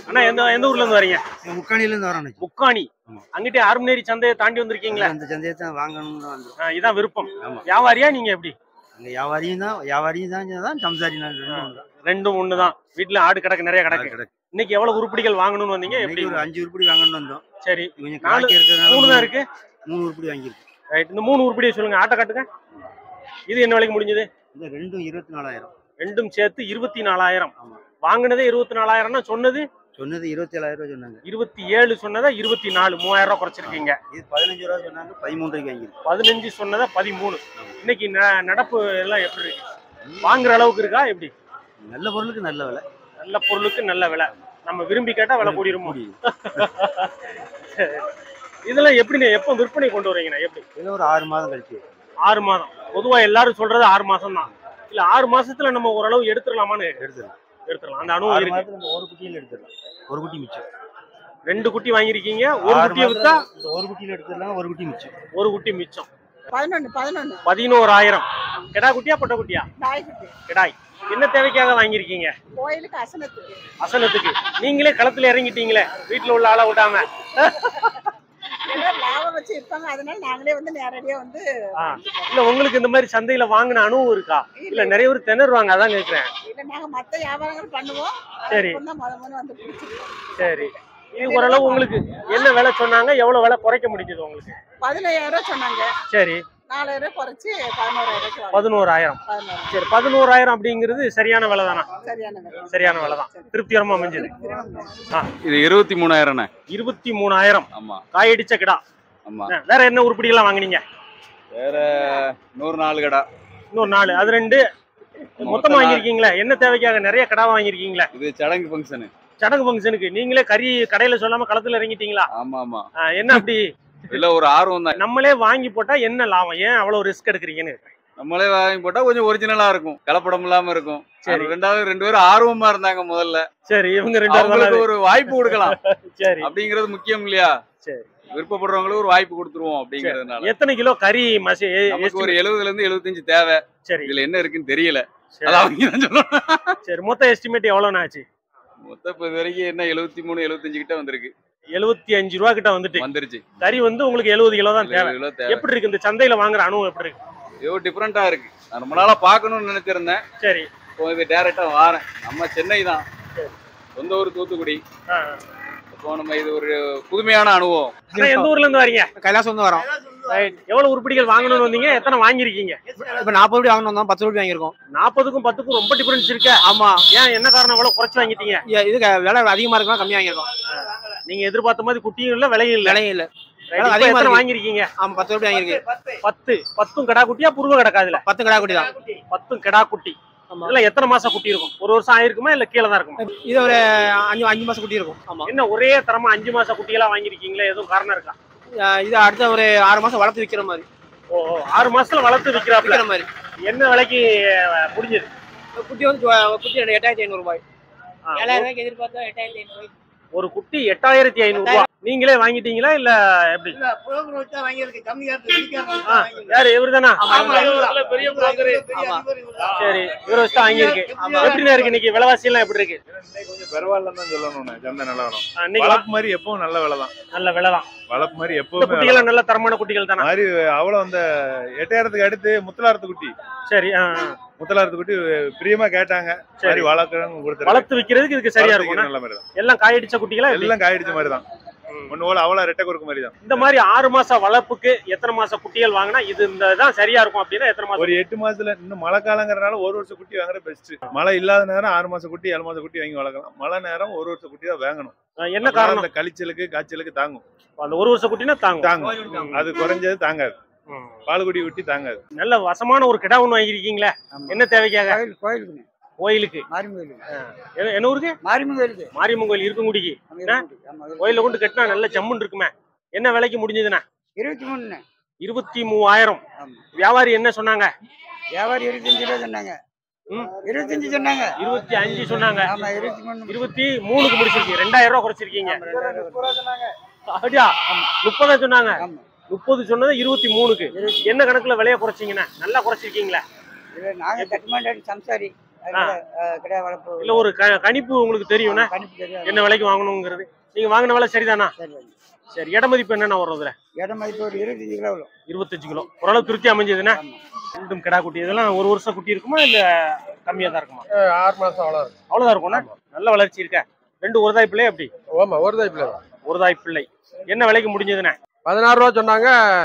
அண்ணா எந்த ஊர்ல இருந்து வரீங்க? முக்காணில இருந்து வரோம். முக்காணி. அங்கிட்டே அருமநேரி சந்தையை தாண்டி வந்திருக்கீங்களா? அந்த சந்தையை தான் வாங்கணும்னு தான் வந்தோம். இதான் விருப்பம். வியாபாரியா நீங்க எப்படி? அங்க வியாபாரியும் தான் சம்சாரி ரெண்டும் ஒண்ணுதான். வீட்டுல ஆடு கிடக்கு, நிறைய கிடக்கு. இன்னைக்கு எவ்வளவு உருப்படிகள் வாங்கணும்னு வந்தீங்க? எப்படி? ஒரு 5 உருப்படி வாங்கணும்னு வந்தோம். சரி, 3 தான் இருக்கு. 3 உருப்படி வாங்கிருக்கு. ரைட், இந்த 3 உருப்படியை சொல்லுங்க, ஆட்டை காட்டுங்க. இது என்ன விலைக்கு முடிஞ்சது? இந்த ரெண்டும் 24,000. ரெண்டும் சேர்த்து 24,000. வாங்கினதே 24,000. சொன்னது 27,000 சொன்னாங்க. 27 சொன்னதா 24, 3,000 ரூபாய் குறைச்சிருக்கீங்க. இது 15 ரூபா சொன்னாங்க, 13 ரூபாய்க்கு வாங்கிருக்கு. 15 சொன்னதா 13. இன்னைக்கு நடப்பு எல்லாம் எப்படி இருக்கு? வாங்குற அளவுக்கு இருக்கா எப்படி? நல்ல பொருளுக்கு நல்ல விலை. நல்ல பொருளுக்கு நல்ல விலை. நம்ம விரும்பி கேட்டா விலை கூடிருமோ? இதெல்லாம் எப்படி எப்ப விற்பனை கொண்டு வரீங்கண்ணா? எப்படி? இதுல ஒரு 6 மாதம் கழிச்சு. 6 மாதம். பொதுவா எல்லாரும் சொல்றது 6 மாசம் தான். இல்ல 6 மாசத்துல நம்ம ஓரளவு எடுத்துடலாமான்னு? எடுத்துடலாம். அந்த அனுபவம் இருக்கு. ஒரு குட்டியில எடுத்துடலாம். ஒரு குட்டி மிச்சம். 2 குட்டி வாங்கிருக்கீங்க. ஒரு குட்டியை வித்தா ஒரு குட்டியில எடுத்துடலாம். ஒரு குட்டி மிச்சம். ஒரு குட்டி மிச்சம். 11,000. கிடா குட்டியா பொட்டை குட்டியா? கிடாய். என்ன தேவைக்காக வாங்கிருக்கீங்க? கோயிலுக்கு அசனத்துக்கு. அசனத்துக்கு. நீங்களே களத்துல இறங்கிட்டீங்களே, வீட்டுல உள்ள ஆளை விடாம. லாபம் வச்சு இருப்பாங்க, அதனால நாங்களே வந்து நேரடியா வந்து. இல்ல உங்களுக்கு இந்த மாதிரி சந்தையில வாங்கின அனுபவம் இருக்கா? இல்ல நிறைய பேர் திணறுவாங்க, அதான் கேக்குறேன். இல்ல, நாங்க மத்த வியாபாரங்கள் பண்ணுவோம். சரி, வந்து பிடிச்சிருக்கோம். சரி. இது ஓரளவு உங்களுக்கு என்ன விலை சொன்னாங்க? எவ்வளவு விலை குறைக்க முடிஞ்சது உங்களுக்கு? 15,000 சொன்னாங்க. சரி, 4,000 குறைச்சு 11,000. 11,000. சரி, 11,000 அப்படிங்கிறது சரியான விலை தானா? சரியான விலை தான். திருப்திகரமா அமைஞ்சது. இது 23,000. 23,000. ஆமா. காயடிச்ச கிடா. ஆமா. வேற என்ன உருப்படிகள்லாம் வாங்குனீங்க? வேற 104 கடா. இன்னொரு 4. அது 2 மொத்தமா வாங்கிருக்கீங்களா? என்ன தேவைக்காக நிறைய கடா வாங்கிருக்கீங்களா? இது சடங்கு ஃபங்க்ஷன். சடங்கு ஃபங்க்ஷனுக்கு நீங்களே கறி கடையில சொல்லாம களத்துல இறங்கிட்டீங்களா? ஆமா ஆமா. என்ன அப்படி? இல்ல, ஒரு ஆர்வம் தான். நம்மளே வாங்கி போட்டா என்ன லாபம்? ஏன் அவ்வளவு ரிஸ்க் எடுக்கிறீங்கன்னு? நம்மளே வாங்கி போட்டா கொஞ்சம் ஒரிஜினலா இருக்கும், கலப்படம் இல்லாம இருக்கும். சரி. ரெண்டாவது 2 பேரும் ஆர்வமா இருந்தாங்க முதல்ல. சரி, இவங்க 2 ஒரு வாய்ப்பு கொடுக்கலாம். சரி, அப்படிங்கறது முக்கியம் இல்லையா? சரி, விருப்பப்படுறவங்களுக்கு ஒரு வாய்ப்பு கொடுத்துருவோம் அப்படிங்கறதுனால. எத்தனை கிலோ கறி மசி? நமக்கு ஒரு 70ல இருந்து 75 தேவை. சரி, இதுல என்ன இருக்குன்னு தெரியல, அத அவங்க தான் சொல்லணும். சரி, மொத்த எஸ்டிமேட் எவ்வளவு ஆச்சு? மொத்தம் இப்ப இது வரைக்கும் என்ன 73 75 கிட்ட வந்திருக்கு. 75 ரூபா கிட்ட வந்துருச்சு. கறி வந்து உங்களுக்கு 70 கிலோ தான் தேவை. எப்படி இருக்கு இந்த சந்தையில வாங்குற அனுபவம்? எப்படி இருக்கு? ஏதோ டிஃபரெண்டா இருக்கு. நான் ரொம்ப நாளா பாக்கணும்னு நினைச்சிருந்தேன். சரி, இப்போ இது டைரக்டா வாரேன். நம்ம சென்னை தான், சொந்த ஊர் தூத்துக்குடி. இப்போ நம்ம இது ஒரு புதுமையான அனுபவம். எந்த ஊர்ல இருந்து வரீங்க? கைலாசம் வந்து வரோம். எவ்வளவு உருப்படிகள் வாங்கணும்னு வந்தீங்க? எத்தனை வாங்கிருக்கீங்க? இப்ப 40 ரூபாய் வாங்கணும் வந்தோம், 10 ரூபாய் வாங்கிருக்கோம். 40க்கும் 10க்கும் ரொம்ப டிஃபரன்ஸ் இருக்கு. ஆமா. ஏன், என்ன காரணம் இவ்வளவு குறைச்சு வாங்கிட்டீங்க? இது விலை அதிகமா இருக்கா, கம்மியா வாங்கிருக்கோம். நீங்க எதிர்பார்த்த மாதிரி குட்டியும் இல்ல, விலையும் இல்ல. அதிகமா வாங்கிருக்கீங்க? ஆமா, 10 ரூபாய் வாங்கிருக்கு. 10 கடா குட்டியா புருவ கிடக்கா? இதுல 10 கடா குட்டி தான். 10 கடா குட்டி. இதெல்லாம் எத்தனை மாசம் குட்டி இருக்கும்? ஒரு வருஷம் ஆயிருக்குமா இல்ல கீழே தான் இருக்குமா? இது ஒரு 5 மாசம் குட்டி இருக்கும். ஆமா. என்ன ஒரே தரமா 5 மாசம் குட்டியெல்லாம் வாங்கிருக்கீங்களா? எதுவும் காரணம் இருக்கா? இது அடுத்த ஒரு 6 மாசம் வளர்த்து விக்கிற மாதிரி. ஓ, 6 மாசத்துல வளர்த்து விக்கிற மாதிரி. என்ன விலைக்கு முடிஞ்சது? குட்டி வந்து குட்டி 8,500 ரூபாய். 7,000 ரூபாய்க்கு எதிர்பார்த்தா 8,500. ஒரு குட்டி 8,500 ரூபாய். நீங்களே வாங்கிட்டீங்களா இல்ல எப்படி? யாரு, இவருதானா? பெரிய புரோக்கர். சரி, இவரை வச்சு வாங்கியிருக்கு. எப்படின்னா இருக்கு இன்னைக்கு விலைவாசி எல்லாம் எப்படி இருக்கு? கொஞ்சம் பரவாயில்லன்னு தான் சொல்லணும். சந்தை நிலவரம் வளப்பு மாதிரி எப்பவும் நல்ல விலை தான். நல்ல விலை தான். வளப்பு மாதிரி எப்பவுமே குட்டிகள் நல்ல தரமான குட்டிகள் தானே? மாதிரி அவ்வளவு அந்த 8,000க்கு அடுத்து முத்தலாரத்து குட்டி. சரி, முத்தலாரத்து குட்டி பிரியமா கேட்டாங்க. சரி, வளர்த்து விக்கிறதுக்கு இதுக்கு சரியா இருக்கும். நல்ல மாதிரி தான். எல்லாம் காயடிச்ச குட்டிகளா? எல்லாம் காயடிச்ச மாதிரி தான். ஒண்ணு போல அவ்வளவு ரெட்டை குறுக்கு மாதிரி தான். இந்த மாதிரி 6 மாசம் வளர்ப்புக்கு எத்தனை மாசம் குட்டிகள் வாங்கினா இது தான் சரியா இருக்கும் அப்படின்னா எத்தனை மாசம்? ஒரு 8 மாசத்துல. இன்னும் மழை காலங்கிறனால 1 வருஷம் குட்டி வாங்குறது பெஸ்ட். மழை இல்லாத நேரம் 6 மாசம் குட்டி 7 மாசம் குட்டி வாங்கி வளர்க்கலாம். மழை நேரம் 1 வருஷம் குட்டி தான் வாங்கணும். என்ன காரணம்? அந்த கழிச்சலுக்கு காய்ச்சலுக்கு தாங்கும். அந்த 1 வருஷம் குட்டினா தாங்கும். அது குறைஞ்சது தாங்காது. பால் குடி குட்டி தாங்காது. நல்ல வசமான ஒரு கிடா ஒண்ணு வாங்கிருக்கீங்களா? என்ன தேவைக்காக? கோயிலுக்கு. என்ன ஊருக்கு? மாரியம்மன் கோயில் இருக்குங்குடிக்கு. கோயில கொண்டு கட்டினா நல்ல ஜம்முன்னு இருக்குமே. என்ன விலைக்கு முடிஞ்சதுண்ணா? 23,000. வியாபாரி என்ன சொன்னாங்க? வியாபாரி 25 சொன்னாங்க. 25 சொன்னாங்க. 25 சொன்னாங்க. 23க்கு முடிச்சிருக்கீங்க. 2,000 ரூபாய் குறைச்சிருக்கீங்க. அப்படியா? 30 சொன்னாங்க. 30 சொன்னது 23க்கு. என்ன கணக்குல விலைய குறைச்சிங்கண்ணா? நல்லா குறைச்சிருக்கீங்களா? நாங்க கட்டுமாண்டி சம்சாரி. கிடையாது வளர்ப்பு இல்ல ஒரு கணிப்பு உங்களுக்கு தெரியும்னா கணிப்பு தெரியாது. என்ன விலைக்கு வாங்கணுங்கிறது? நீங்க வாங்கின விலை சரிதானா? சரி, இட மதிப்பு என்னென்ன வரும் இதுல? இட மதிப்பு ஒரு 25 கிலோ வரும். 25 கிலோ. ஓரளவு திருப்தி அமைஞ்சதுன்னா ரெண்டும் கிடா குட்டி. இதெல்லாம் ஒரு வருஷம் குட்டி இருக்குமா இல்ல கம்மியா தான் இருக்குமா? 6 மாசம் அவ்வளவுதான் இருக்கும்னா? நல்ல வளர்ச்சி இருக்கா? ரெண்டு ஒரு தாய் பிள்ளை எப்படி? ஆமா, ஒரு தாய் பிள்ளை. ஒரு தாய் பிள்ளை. என்ன விலைக்கு முடிஞ்சதுண்ணே? 16 ரூபா சொன்னாங்க,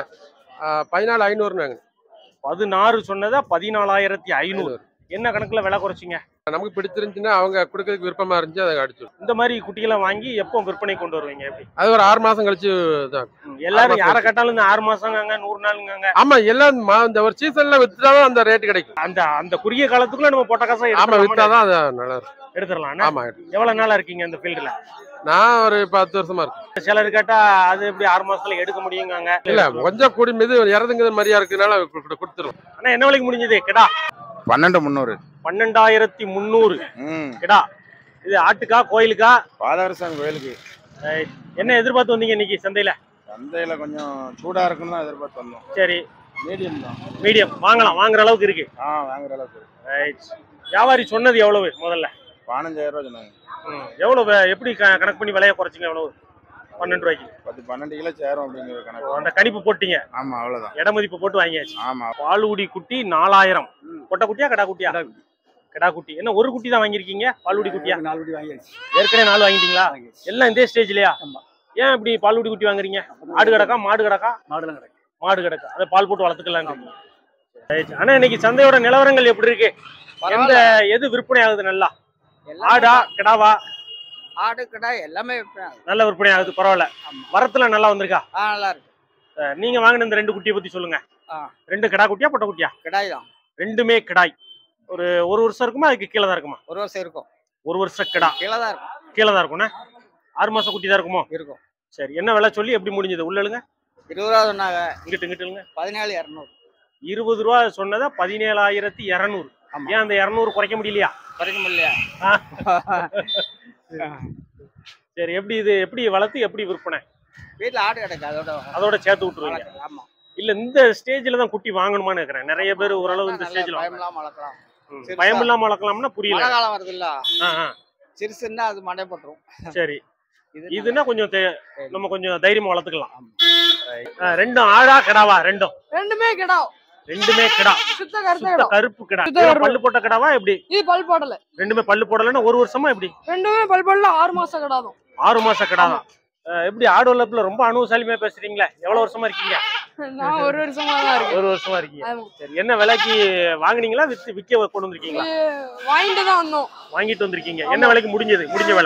14,500. 16 சொன்னதா 14,500. என்ன கணக்குல விலை குறைச்சிங்க? நமக்கு பிடிச்சிருந்துச்சுன்னா அவங்க கொடுக்கறதுக்கு விருப்பமா இருந்துச்சு, அதை அடிச்சு. இந்த மாதிரி குட்டிகளை வாங்கி எப்போ விற்பனை கொண்டு வருவீங்க? எப்படி? அது ஒரு 6 மாசம் கழிச்சு தான். எல்லாரும் யாரை கேட்டாலும் இந்த 6 மாசங்காங்க 100 நாளுங்காங்க. ஆமா, எல்லாம் இந்த ஒரு சீசன்ல வித்துட்டாதான் அந்த ரேட் கிடைக்கும். அந்த குறுகிய காலத்துக்குள்ள நம்ம போட்ட காசை ஆமா, வித்தாதான் அது நல்லா இருக்கும். எடுத்துடலாம். ஆமா. எவ்வளவு நாளா இருக்கீங்க இந்த ஃபீல்டுல? நான் ஒரு 10 வருஷமா இருக்கு. சிலர் கேட்டா அது எப்படி 6 மாசத்துல எடுக்க முடியுங்காங்க. இல்ல, கொஞ்சம் கூடி மீது இறதுங்கிற மாதிரியா இருக்குனால கொடுத்துரும். ஆனா என்ன விலைக்கு முடிஞ்சது கிடா? 12,300. 12,300 கிடா. இது ஆட்டுக்கா கோயிலுக்கா? பாதவரசாமி கோயிலுக்கு. என்ன எதிர்பார்த்து வந்தீங்க இன்னைக்கு சந்தையில? சந்தையில கொஞ்சம் சூடா இருக்குன்னு தான் எதிர்பார்த்து வந்தோம். சரி, மீடியம் தான். மீடியம் வாங்கலாம், வாங்குற அளவுக்கு இருக்கு. வாங்குற அளவுக்கு. வியாபாரி சொன்னது எவ்வளவு முதல்ல? 15,000 ரூபா சொன்னாங்க. எவ்வளவு எப்படி கணக்கு பண்ணி விலையை குறைச்சிங்க? எவ்வளவு? 12 ரூபாய்க்கு 12 கிலோ சேரும் அப்படிங்கிற கணக்கு. அந்த கணிப்பு போட்டீங்க? ஆமா, அவ்வளவுதான். இட மதிப்பு போட்டு வாங்கியாச்சு. ஆமா. பாலுடி குட்டி 4,000. பொட்டை குட்டியா கடா குட்டியா? கடா குட்டி. என்ன ஒரு குட்டி தான் வாங்கிருக்கீங்க? பாலுடி குட்டியா? 4 குட்டி வாங்கியாச்சு. ஏற்கனவே 4 வாங்கிட்டீங்களா? எல்லாம் இந்த ஸ்டேஜ்லயா? ஏன் இப்படி பாலுடி குட்டி வாங்குறீங்க? ஆடு கிடக்கா மாடு கிடக்கா? மாடுலாம் கிடக்கு. மாடு கிடக்கா, அதை பால் போட்டு வளர்த்துக்கலாம். ஆனா இன்னைக்கு சந்தையோட நிலவரங்கள் எப்படி இருக்கு? எந்த எது விற்பனை ஆகுது நல்லா? ஆடா கிடாவா? ஆடு கடை எல்லாமே நல்ல விற்பனை ஆகுது. பரவாயில்ல. வரத்துல நல்லா வந்திருக்கா? நல்லா இருக்கு. நீங்க வாங்கின இந்த 2 குட்டியை பத்தி சொல்லுங்க. 2 கிடா குட்டியா பொட்டை குட்டியா? கிடாய் தான். ரெண்டுமே கிடாய். ஒரு வருஷம் இருக்குமா? அதுக்கு கீழே தான் இருக்குமா? 1 வருஷம் இருக்கும். 1 வருஷம் கிடா கீழே தான் இருக்கும். கீழே தான் இருக்கும்ண்ணே. 6 மாசம் குட்டி தான் இருக்குமோ? இருக்கும். சரி, என்ன விலை சொல்லி எப்படி முடிஞ்சது? உள்ளுங்க. 20 ரூபா சொன்னாங்க. இங்கிட்டுங்க 17,200. 20 ரூபா சொன்னதா 17,200. ஏன் அந்த 200 குறைக்க முடியலையா? குறைக்க முடியலையா? சரி, எப்படி இது எப்படி வளர்த்து எப்படி விற்பனை? வீட்டுல ஆடு கிடக்கு, அதோட சேர்த்து விட்டுருவீங்க? ஆமா. இல்ல இந்த ஸ்டேஜ்ல தான் குட்டி வாங்கணுமான்னு இருக்கிறேன். நிறைய பேர் ஓரளவு இந்த ஸ்டேஜ்ல பயமில்லாம வளர்க்கலாம். பயம் இல்லாம வளர்க்கலாம்னா புரியல. மழை காலம் வருது இல்ல, சிறுசுன்னா அது மண்டை போட்டுரும். சரி, இதுன்னா கொஞ்சம் நம்ம கொஞ்சம் தைரியமா வளர்த்துக்கலாம். ரெண்டும் ஆடா கிடாவா? ரெண்டுமே கிடா. ரெண்டுமே கிடா. சுத்த கருப்பு கிடா. பல்லு போட்ட கிடாவா எப்படி? இது பல் போடல. ரெண்டுமே பல்லு போடலன்னா 1 வருஷமா எப்படி? ரெண்டுமே பல் போடல. 6 மாசம் கிடா தான். 6 மாசம் கிடா தான். எப்படி ஆடு வளர்ப்புல ரொம்ப அனுபவசாலியா பேசுறீங்களா? எவ்வளவு வருஷமா இருக்கீங்க? நான் 1 வருஷமா தான் இருக்கேன். 1 வருஷமா இருக்கீங்க. சரி, என்ன விலைக்கு வாங்குனீங்களா? விக்க கொண்டு வந்திருக்கீங்களா? வாங்கிட்டு தான் வந்தோம். வாங்கிட்டு வந்திருக்கீங்க. என்ன விலைக்கு முடிஞ்சது? முடிஞ்ச விலை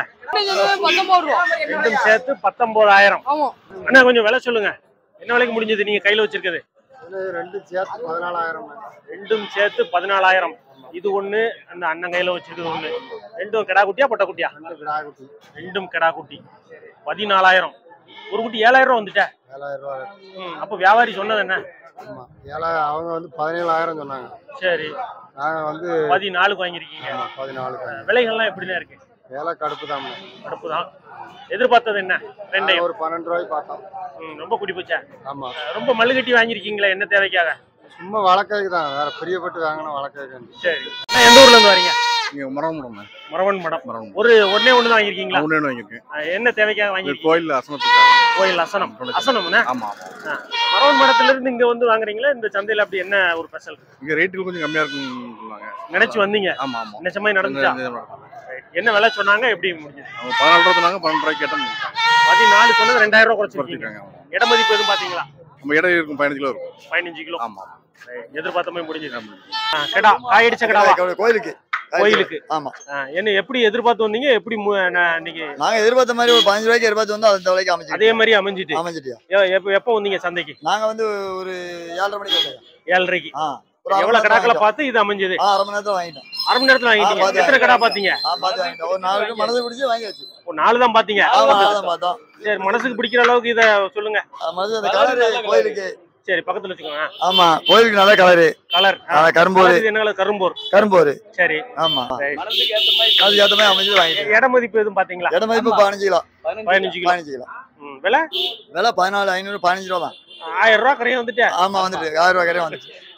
19 ரூபா. ரெண்டும் சேர்த்து 19,000. ஆமா. அண்ணா கொஞ்சம் விலை சொல்லுங்க. என்ன விலைக்கு முடிஞ்சது நீங்க கையில வச்சிருக்கிறது? ரெண்டும் சேர்த்து 14,000. ரெண்டும் சேர்த்து 14,000. இது ஒண்ணு, அந்த அண்ணன் கையில வச்சிருக்கிறது ஒண்ணு. ரெண்டும் கிடா குட்டியா பொட்டை குட்டியா? ரெண்டும் கிடா குட்டி. 14,000. ஒரு குட்டி 7,000 ரூபா வந்துட்டேன். 7,000 ரூபா. அப்ப வியாபாரி சொன்னது என்ன? ஆமா, 7,000. அவங்க வந்து 17,000 சொன்னாங்க. சரி, நாங்க வந்து 14க்கு வாங்கிருக்கீங்க. 14. விலைகள்லாம் எப்படிதான் இருக்கு? வேலை கடுப்பு தான். கடுப்பு தான். எதிர்பார்த்தது என்ன? ரெண்டையும் ஒரு 12 ரூபாய்க்கு பார்த்தோம். ரொம்ப குடி போச்சா? ஆமா. ரொம்ப மல்லுகட்டி வாங்கிருக்கீங்களா? என்ன தேவைக்காக? சும்மா வளர்க்கறதுக்கு தான், வேற பிரியப்பட்டு வாங்கினா வளர்க்கறதுக்கு. சரி, எந்த ஊர்ல இருந்து வரீங்க? இங்க மரவன் மடம். ஒண்ணே ஒண்ணு தான் வாங்கிருக்கீங்களா? ஒண்ணே வாங்கிருக்கேன். என்ன தேவைக்காக வாங்கிருக்கீங்க? கோயில் அசனத்துக்காக. கோயில் அசனம். அசனம்னா? ஆமா. மரவன் மடத்துல இருந்து இங்க வந்து வாங்குறீங்களா? இந்த சந்தையில அப்படி என்ன ஒரு ஸ்பெஷல்? இங்க ரேட்டுகள் கொஞ்சம் கம்மியா இருக்குன்னு சொன்னாங்க. நினைச்சு வந்தீங்க? ஆமா ஆமா. நினைச்ச மாதிரி நடந்துச்சா? என்ன விலை சொன்னாங்க? எப்படி முடிஞ்சது? 14 ரூபா சொன்னாங்க. 12 ரூபாய்க்கு கேட்டாங்க. 14 சொன்னது 2,000 ரூபா குறைச்சிருக்கீங்க. இட மதிப்பு எதுவும் பாத்தீங்களா? நம்ம இடம் இருக்கும் 15 கிலோ இருக்கும். 15 கிலோ. ஆமா. எதிர்பார்த்த மாதிரி முடிஞ்சது. கிடா காய் அடிச்ச கிடாவா? கோயிலுக்கு. ஆமா. என்ன எப்படி எதிர்பார்த்து வந்தீங்க? எப்படி இன்னைக்கு நாங்க எதிர்பார்த்த மாதிரி ஒரு 15 ரூபாய்க்கு எதிர்பார்த்து வந்தோம். அந்த விலைக்கு அமைஞ்சு அதே மாதிரி அமைஞ்சிட்டு. அமைஞ்சிட்டியா? எப்போ வந்தீங்க சந்தைக்கு? நாங்க வந்து ஒரு 7:30 மணிக்கு வந்தோம். 7:30க்கு. எவ்வளவு கடாக்களை பார்த்து இது அமைஞ்சது? 1/2 மணி நேரத்துல வாங்கிட்டோம். 1/2 மணி நேரத்துல வாங்கிட்டீங்க. எத்தனை கடா பாத்தீங்க? பார்த்து வாங்கிட்டோம். ஒரு 4 மனசு பிடிச்சி வாங்கியாச்சு. ஒரு 4 தான் பாத்தீங்க. பார்த்தோம். சரி, மனசுக்கு பிடிக்கிற அளவுக்கு இத சொல்லுங்க. மனசு அந்த கலர் கோயிலுக்கு. சரி, பக்கத்துல வச்சுக்கோங்க. ஆமா, கோயிலுக்கு நல்ல கலர். கரும்போர். என்ன கலர்? கரும்போர். சரி, ஆமா. மனசுக்கு ஏத்த மாதிரி அமைஞ்சு வாங்கிட்டோம். இட மதிப்பு எதுவும் பாத்தீங்களா? இட மதிப்பு 15 கிலோ. 15 கிலோ. விலை 14,500. 15 ரூபா தான். 1000 ரூபா கரையும் வந்துட்டு. ஆமா, வந்துட்டு 1000 ரூபா கரையும் வந்துச்சு.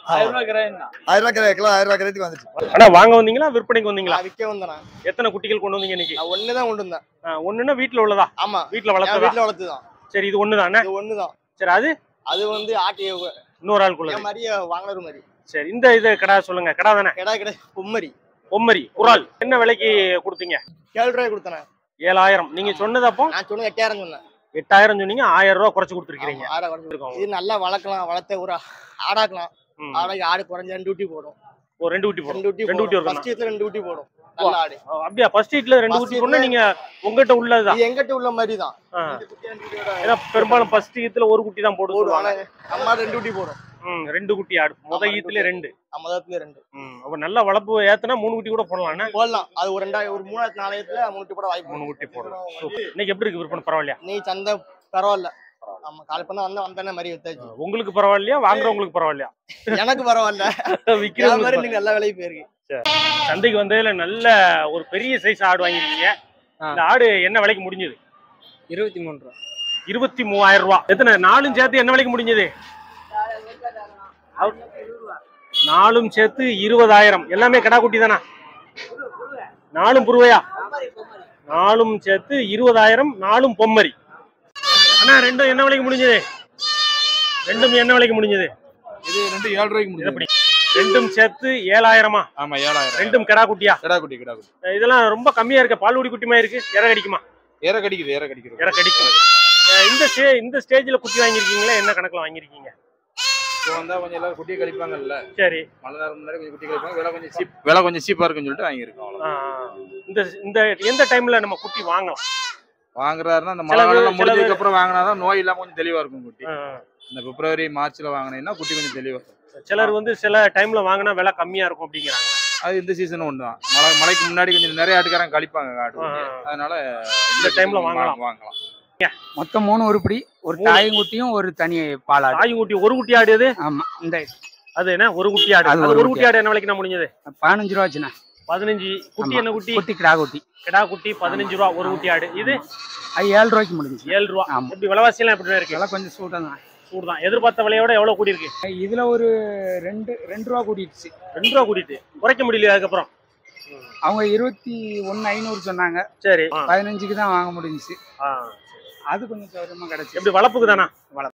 1000 கிலோ 1000 கிலோத்துக்கு வந்துச்சு. அண்ணா வாங்க வந்தீங்களா விற்பனைக்கு வந்தீங்களா? விற்க வந்தேன். எத்தனை குட்டிகள் கொண்டு வந்தீங்க இன்னைக்கு? நான் ஒண்ணுதான் கொண்டு வந்தேன். ஒண்ணுன்னா வீட்டுல உள்ளதா? ஆமா, வீட்டுல வளர்த்ததா? வீட்டுல வளர்த்துதான். சரி, இது ஒண்ணுதானே? இது ஒண்ணுதான். சரி, அது அது வந்து ஆட்டி இன்னொரு ஆளுக்குள்ள மாதிரியே வாங்கினது மாதிரி. சரி, இந்த இது கடா சொல்லுங்க. கடா தானே? கடை பொம்மரி. பொம்மரி குரால் என்ன விலைக்கு கொடுத்தீங்க? 7 ரூபாய் கொடுத்தேன். 7000. நீங்க சொன்னது அப்போ? நான் சொன்னது 8000 சொன்னேன். 8000 சொன்னீங்க. 1000 ரூபாய் குறைச்சு கொடுத்துருக்கீங்க. இது நல்லா வளர்க்கலாம், வளர்த்த ஒரு ஆடாக்கலாம். ஆடைக்கு ஆடு குறைஞ்ச 2 ஊட்டி போடும். ஒரு 2 ஊட்டி போடும். 2 ஊட்டி வரும். ஃபர்ஸ்ட் ஈத்துல 2 ஊட்டி போடும். நல்ல ஆடு. அப்படியே ஃபர்ஸ்ட் ஈட்ல 2 ஊட்டி போடுனா நீங்க உங்ககிட்ட உள்ளதுதான். இது எங்ககிட்ட உள்ள மாதிரி தான். ஏன்னா பெரும்பாலும் ஃபர்ஸ்ட் ஈத்துல ஒரு குட்டி தான் போடுவாங்க. அம்மா 2 ஊட்டி போடும். 2 குட்டி ஆடு. முத ஈத்துல 2. முதல்ல 2. அப்ப நல்ல வளர்ப்பு ஏத்துனா 3 குட்டி கூட போடலாம்னா? போடலாம். அது ஒரு 3 4 3 குட்டி போட வாய்ப்பு. 3 குட்டி போடலாம். இன்னைக்கு எப்படி இருக்கு விற்பனை? பரவாயில்லையா? நீ சந்தை பரவாயில்ல. ஆமா, கால் பண்ண வந்தேன மாதிரி வித்தாச்சு. உங்களுக்கு பரவாயில்லையா? வாங்குறவங்களுக்கு பரவாயில்லையா? எனக்கு பரவாயில்ல. விக்கிற மாதிரி நீங்க நல்ல விலைக்கு போயிருக்கு. சந்தைக்கு வந்ததுல நல்ல ஒரு பெரிய சைஸ் ஆடு வாங்கிருக்கீங்க. இந்த ஆடு என்ன விலைக்கு முடிஞ்சது? 23 ரூபா. 23000 ரூபாய். எத்தனை நாலும் சேர்த்து என்ன விலைக்கு முடிஞ்சது? 4 சேர்த்து 20000. எல்லாமே கடா குட்டி தானா? 4 புருவையா? 4 சேர்த்து 20000. 4 பொம்மரி. அண்ணா ரெண்டும் என்ன விலைக்கு முடிஞ்சது? ரெண்டும் என்ன விலைக்கு முடிஞ்சது? இது 2 7 ரூபாய்க்கு முடிஞ்சது. எப்படி? ரெண்டும் சேர்த்து 7000மா? ஆமா 7000. ரெண்டும் கடா குட்டியா? கடா குட்டி. இதெல்லாம் ரொம்ப கம்மியா இருக்கு. பால்குடி குட்டிமா இருக்கு. இற கடிக்குமா? ஏற கடிக்குது. இற கடிக்குது. இந்த ஸ்டேஜ்ல குட்டி வாங்கிருக்கீங்களா? என்ன கணக்குல வாங்கிருக்கீங்க? இப்போ வந்தா கொஞ்சம் எல்லாரும் குட்டியை கழிப்பாங்கல்ல. சரி, மழை நேரம் முன்னாடி கொஞ்சம் குட்டி கழிப்பாங்க. விலை கொஞ்சம் சீப்பா இருக்குன்னு சொல்லிட்டு வாங்கியிருக்கோம். அவ்வளவுதான். இந்த எந்த டைம்ல நம்ம குட்டி வாங்கலாம்? வாங்குறாருன்னா அந்த மழை காலம் முடிஞ்சதுக்கு அப்புறம் வாங்கினாதான் நோய் இல்லாம கொஞ்சம் தெளிவா இருக்கும் குட்டி. இந்த பிப்ரவரி மார்ச்ல வாங்கினீங்கன்னா குட்டி கொஞ்சம் தெளிவா இருக்கும். சிலர் வந்து சில டைம்ல வாங்கினா விலை கம்மியா இருக்கும் அப்படிங்கிறாங்க. அது இந்த சீசன் ஒண்ணுதான். மழைக்கு முன்னாடி கொஞ்சம் நிறைய ஆட்டுக்காரங்க கழிப்பாங்க ஆடு. அதனால இந்த டைம்ல வாங்கலாம். மொத்தம் 3 உருப்படி, ஒரு தாயங்குட்டியும் ஒரு தனி பாலாடு. தாயங்குட்டி ஒரு குட்டி ஆடு எது? ஆமா, இந்த அது என்ன ஒரு குட்டி ஆடு? அது ஒரு குட்டி ஆடு என்ன விலைக்கு நான் முடிஞ்சது? 15 ரூபா ஆச்சுண்ணா. 15. குட்டி என்ன குட்டி? குட்டி கிடா குட்டி. கிடா குட்டி 15 ரூபா ஒரு குட்டி ஆடு. இது அது 7 ரூபாய்க்கு முடிஞ்சு. 7 ரூபா. எப்படி விலைவாசி எல்லாம் எப்படி இருக்கு? விலை கொஞ்சம் சூடாதான். சூடுதான். எதிர்பார்த்த விலையோட எவ்வளவு கூடி இருக்கு? இதுல ஒரு 2 ரூபா கூட்டிடுச்சு. 2 ரூபா கூட்டிட்டு குறைக்க முடியல. அதுக்கப்புறம் அவங்க 21,500 சொன்னாங்க. சரி, 15க்கு தான் வாங்க முடிஞ்சுச்சு. அது கொஞ்சம் சௌகரியமா கிடைச்சு. எப்படி வளர்ப்புக்கு தானா?